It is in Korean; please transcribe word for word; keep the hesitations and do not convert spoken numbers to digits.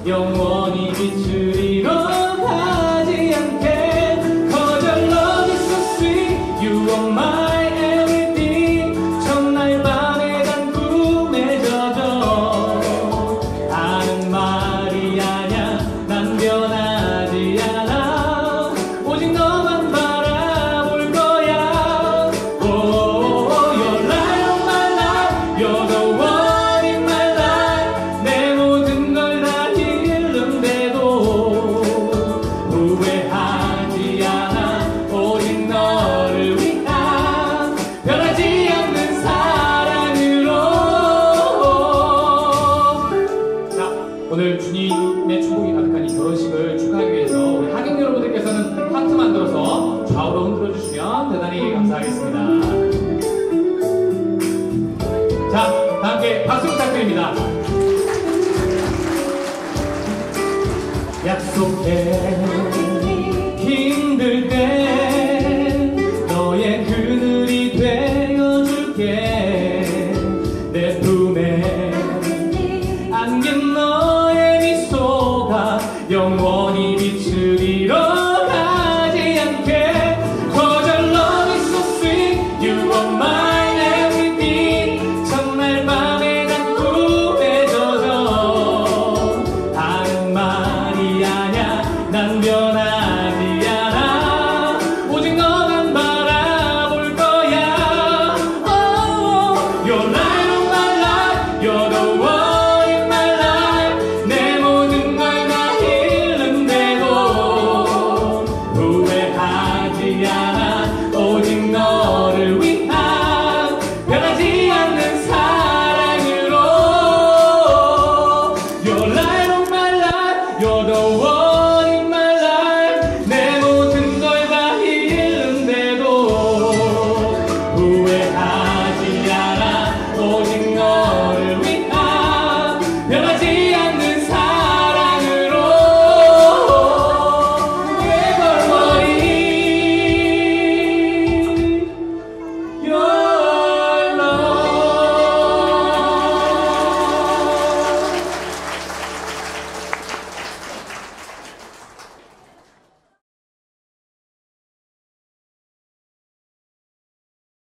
영원히 비추리로 가지 않게. Cause your love is so sweet, you are my everything. 첫날 밤에 단 꿈에 젖어 하는 말이 아냐. 난 변하지 않아. 오직 너만 바라볼 거야. Oh, you're light of my life, you're the one in my life. 내 모든 걸 다 잃는데도 후회하지 않아. 오직 너를 위한 변하지 않는 사랑으로. 자, 오늘 주님의 축복이 가득한 이 결혼식을 축하하기 위해서 우리 하객 여러분들께서는 하트 만들어서 좌우로 흔들어 주시면 대단히 감사하겠습니다. 자, 다 함께 박수 부탁드립니다. 약속해 힘들 때